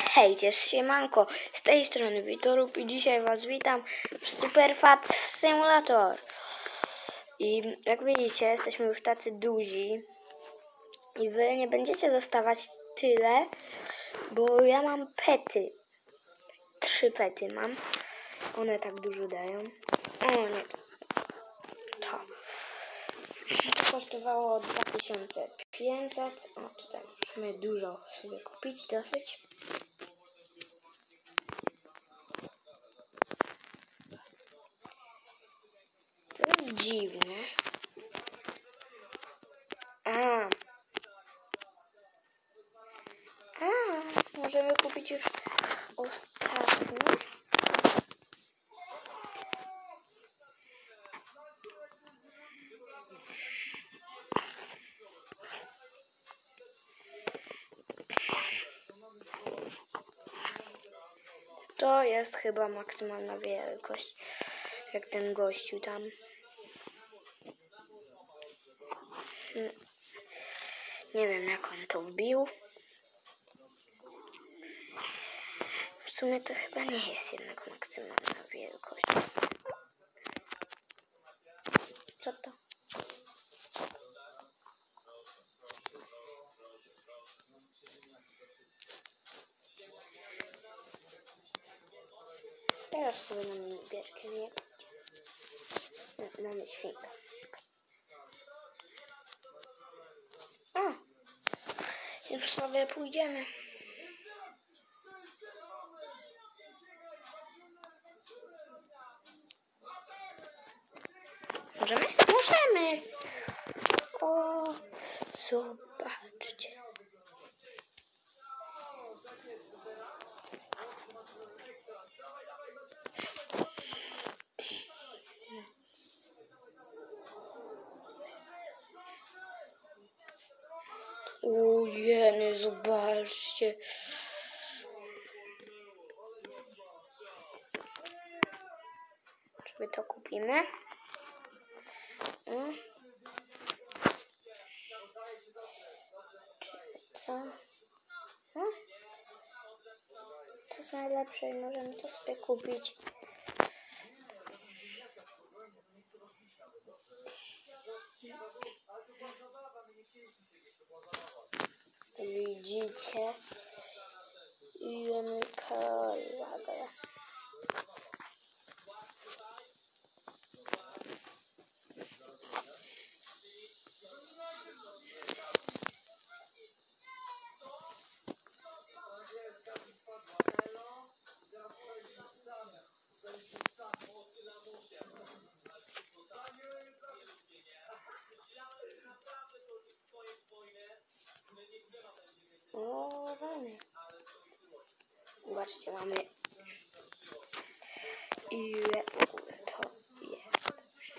Hejcie, siemanko, z tej strony Witorów i dzisiaj was witam w Super Fat Simulator. I jak widzicie, jesteśmy już tacy duzi i wy nie będziecie dostawać tyle, bo ja mam pety. 3 pety mam. One tak dużo dają. O nie, to kosztowało 2500. O, tutaj możemy dużo sobie kupić, dosyć. To jest dziwne. Możemy kupić już ostatni. To jest chyba maksymalna wielkość, jak ten gościu tam. Nie wiem, jak on to wbił. W sumie to chyba nie jest jednak maksymalna wielkość. Co to? Teraz sobie mamy gierkę, nie? Mamy świnkę. Już sobie pójdziemy. Możemy? Możemy! O, zobaczcie. Ojej, zobaczcie. Czy my to kupimy? Czy co? To jest najlepsze i możemy to sobie kupić. Widzicie? Jemy koladę. O, rany. Zobaczcie, mamy ile w ogóle to jest.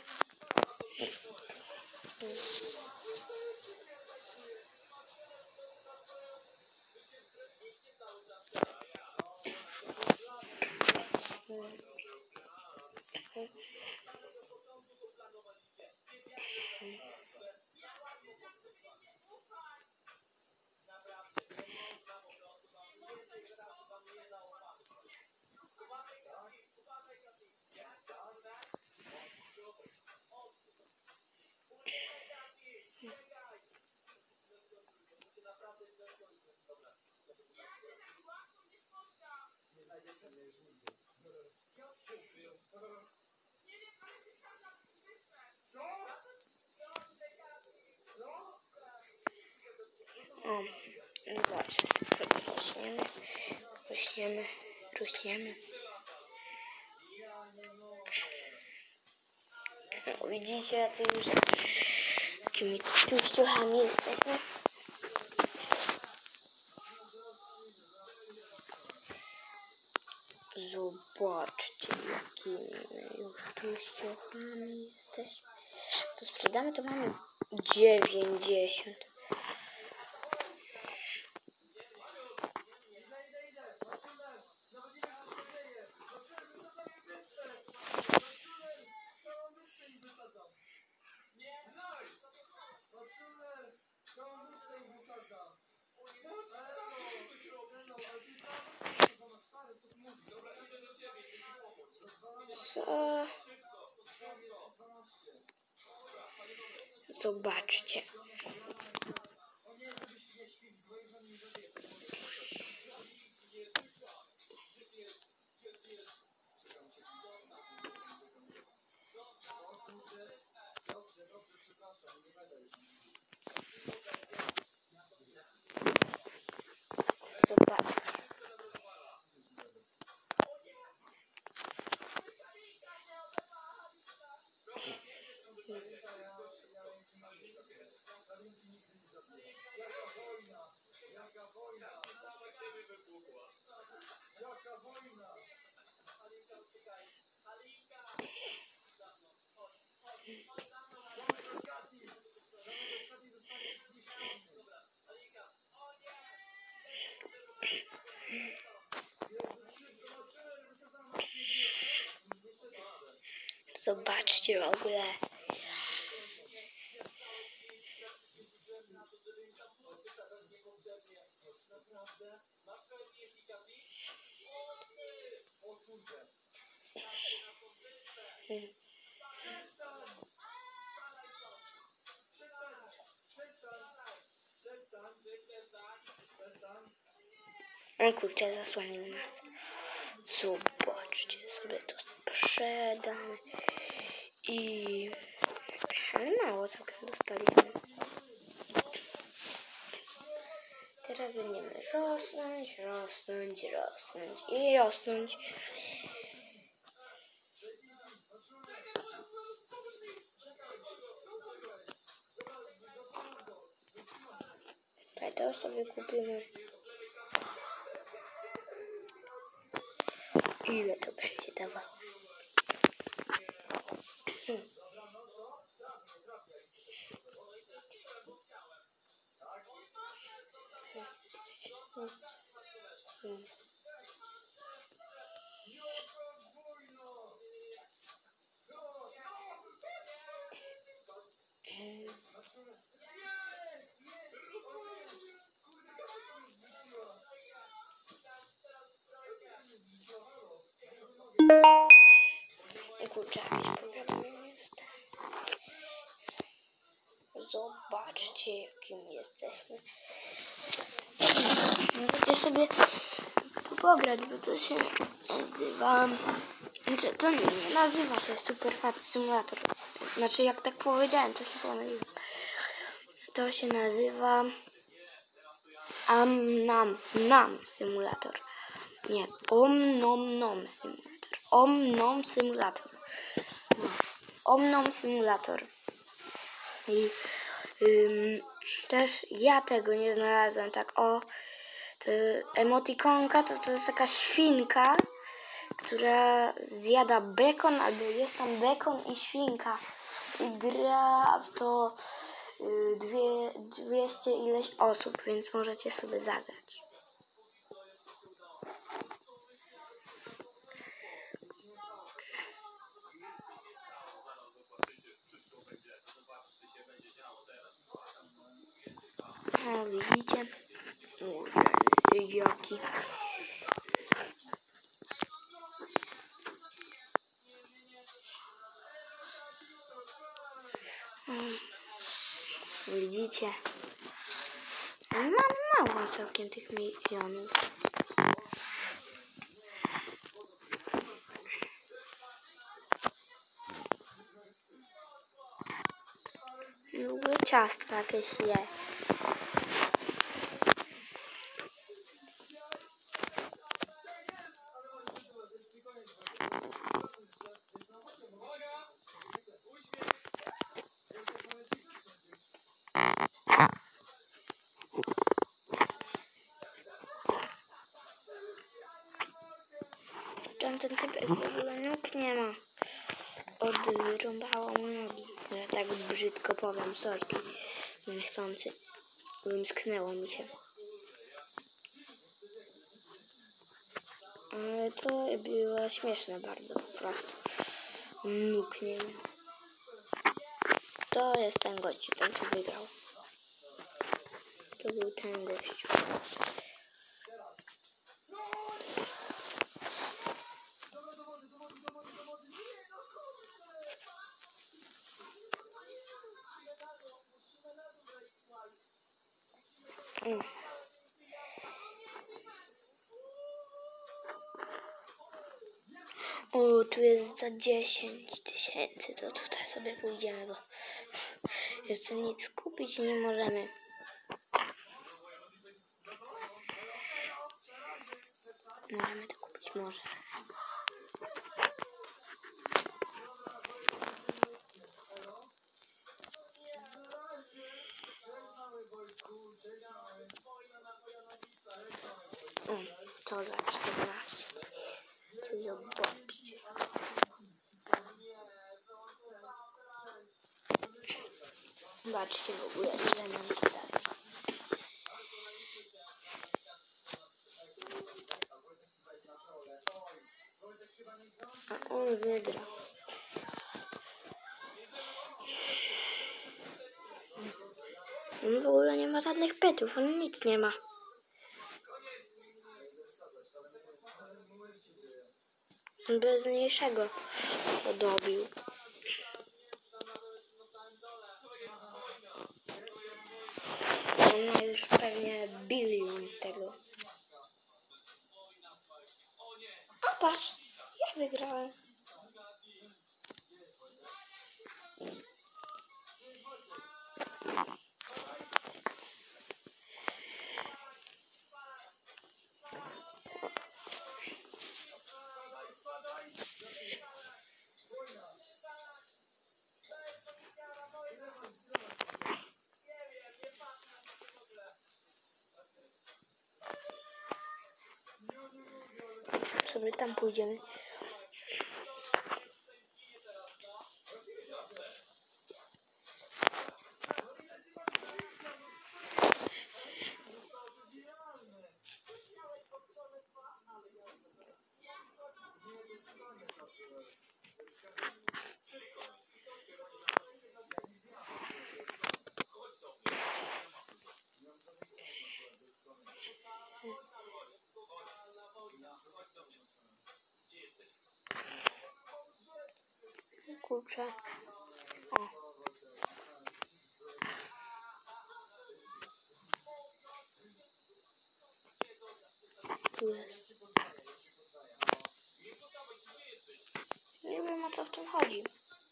O, zobaczcie, sobie rośniemy. Widzicie, to już takimi tuściuchami jesteśmy. Zobaczcie, jakimi już tuściuchami jesteśmy. To sprzedamy, to mamy 90. Co? Zobaczcie. Zobaczcie. Zobaczcie w ogóle. O kurczę, zasłonił nas. Zobaczcie, sobie to sprzedam. I... ale mało całkiem dostaliśmy. Teraz będziemy rosnąć, rosnąć, rosnąć i rosnąć. To sobie kupimy. Ile to będzie dawało? Kurczę, jakieś powiadomienie dostałem. Zobaczcie, jakim jesteśmy. Możecie sobie tu pograć, bo to się nazywa... Znaczy, to nie nazywa się Super Fat Simulator. Znaczy, jak tak powiedziałem, to się pomyliłem. To się nazywa... Nam Simulator. Nie, Nom Simulator. Nom Simulator. No. Nom Simulator. I też ja tego nie znalazłem. Tak, o, to emotikonka to jest taka świnka, która zjada bekon, albo jest tam bekon i świnka. I gra w to 200 ileś osób, więc możecie sobie zagrać. O, widzicie? Jaki. Widzicie? Mam mało całkiem tych milionów. W ogóle ciastka jakieś je. Ten typek w ogóle nóg nie ma. Odrąbało mu nogi. Ja tak brzydko powiem, sorki. Niechcący. Wymsknęło mi się. Ale to było śmieszne bardzo po prostu. Nóg nie ma. To jest ten gościu, ten co wygrał. To był ten gościu. O, tu jest za 10 tysięcy, to tutaj sobie pójdziemy, bo jeszcze nic kupić nie możemy. Możemy to kupić, może. To za 14. To zobaczcie. Zobaczcie w ogóle, ile nam tutaj. A on wygra. On w ogóle nie ma żadnych petów, on nic nie ma. On bez mniejszego to dobił. On ma już pewnie bilion tego. A patrz, ja wygrałem. Sobie tam pójdziemy. Kurczę. O. Tu jest. Nie wiem, o co w tym chodzi.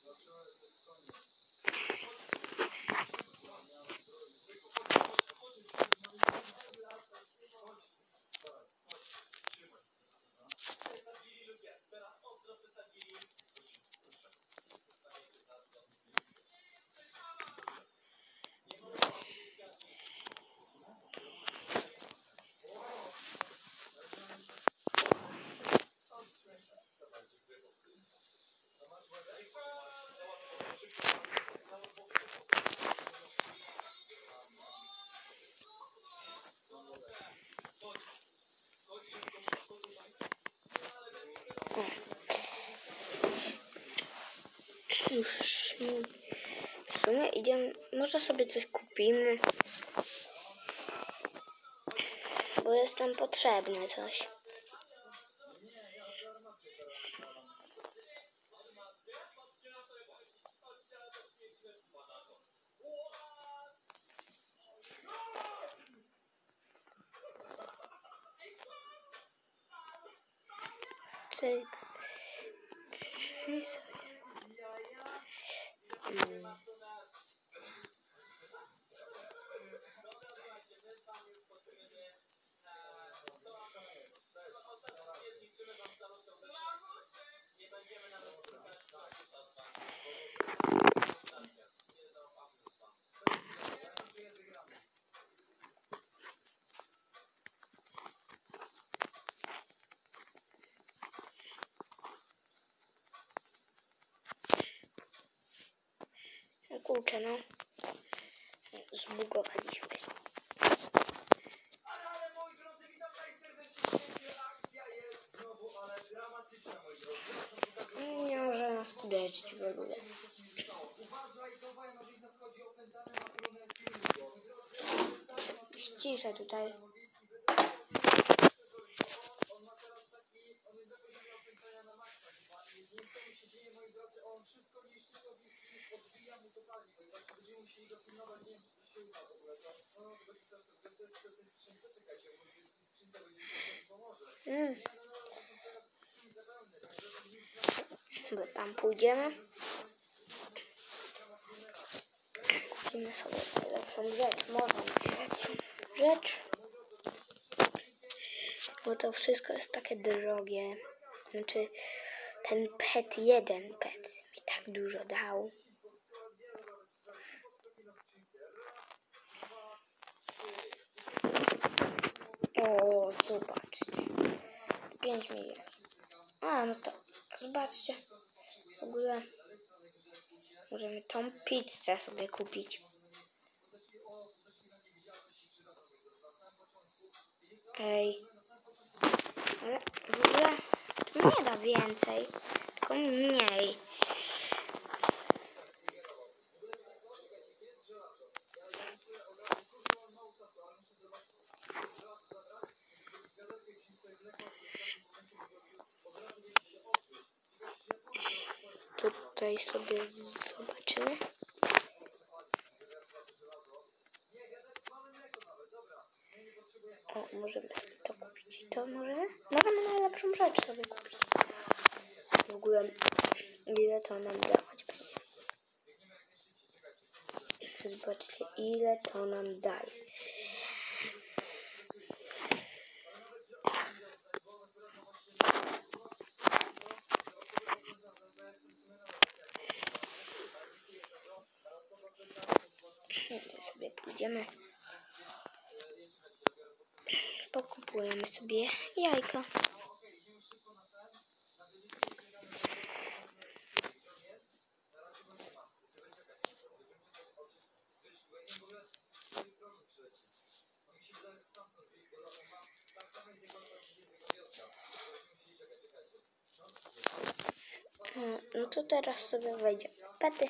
Już w sumie idziemy, może sobie coś kupimy, bo jest nam potrzebne coś. Cyk. Kurczę, no. Zbugowaliśmy się. Ale moi drodzy, witam najserdeczniej. Akcja jest znowu, ale dramatyczna, moi drodzy. Nie może nas uderzyć w ogóle. Uważaj, to Wojanowic nadchodzi opętany na koronel Pilniku. Moi drodzy, Ściszę tutaj. on ma teraz taki, on jest na poziomie opętania na maksa chyba i nie wiem co mu się dzieje, moi drodzy, on wszystko niszczy, co widzi, odbija mu totalnie, moi drodzy, będziemy musieli go pilnować, nie wiem, czy to się Bo tam pójdziemy. Kupimy sobie najlepszą rzecz. Może najlepszą rzecz. Bo to wszystko jest takie drogie. Znaczy ten jeden pet mi tak dużo dał. O, zobaczcie. 5 milionów. A, no to zobaczcie. W ogóle możemy tą pizzę sobie kupić. Ej. Ale w ogóle tu nie da więcej, tylko mniej. Tutaj sobie zobaczymy. O, możemy sobie to kupić. To możemy? Możemy najlepszą rzecz sobie kupić. W ogóle ile to nam dawać będzie. Zobaczcie, ile to nam daje. Tutaj sobie pójdziemy. Pokupujemy sobie jajka. No to teraz sobie wejdziemy. Pety.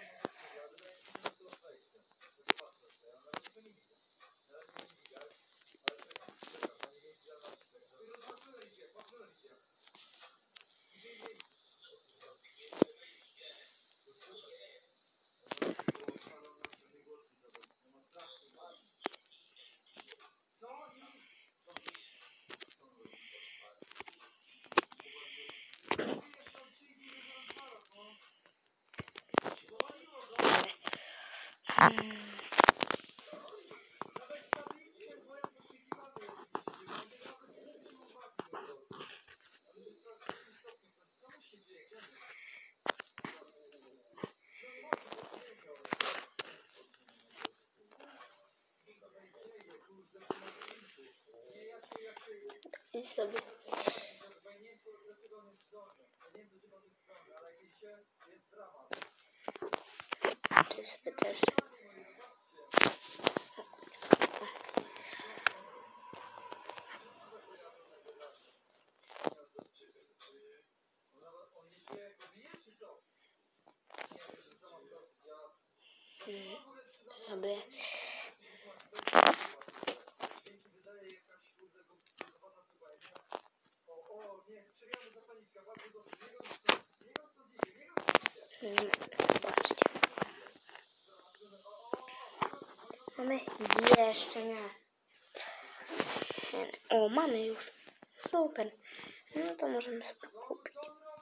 I sobie. Tu sobie też. Sobie. Zobaczcie. Mamy jeszcze nie. O, mamy już. Super. No to możemy sobie kupić.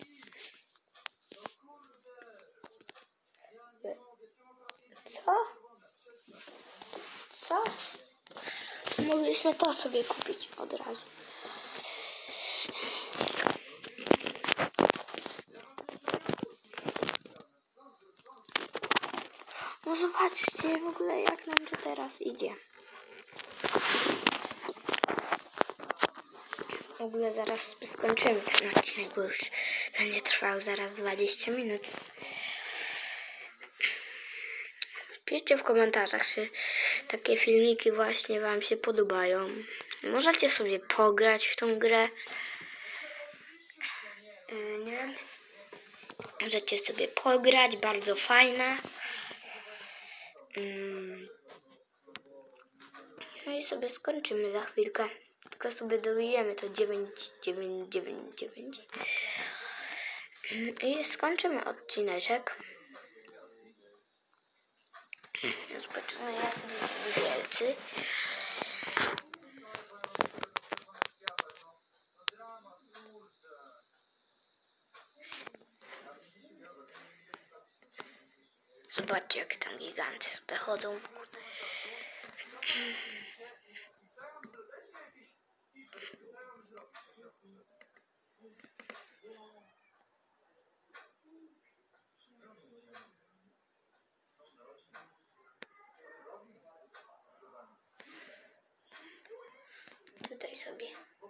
Co? Co? Mogliśmy to sobie kupić od razu. No zobaczcie w ogóle jak nam to teraz idzie. W ogóle zaraz skończymy ten odcinek, bo już będzie trwał zaraz 20 minut. Piszcie w komentarzach, czy takie filmiki właśnie wam się podobają. Możecie sobie pograć w tą grę. Nie? Możecie sobie pograć, bardzo fajna. No i sobie skończymy za chwilkę. Tylko sobie dowijemy to 999. I skończymy odcineczek. Zobaczymy, jak są wielcy. Zobaczcie, jak tam giganty sobie chodzą w ogóle. Tutaj sobie.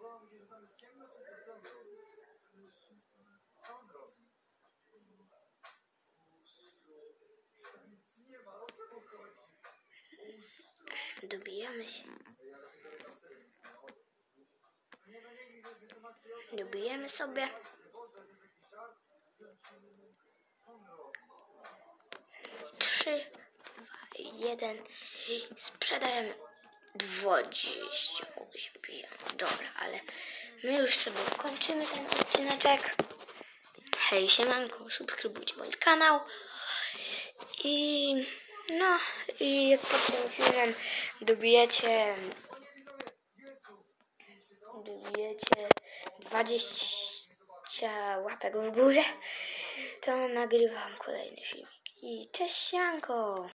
Dobijamy się. Dobijemy sobie. 3, 2, 1. Sprzedajemy 20. Się piją. Dobra, ale my już sobie kończymy ten odcineczek. Hej, siemanko, subskrybujcie mój kanał. I no, i jak pod tym filmem dobijecie 20 łapek w górę, to nagrywam kolejny filmik. I cześć, sianko!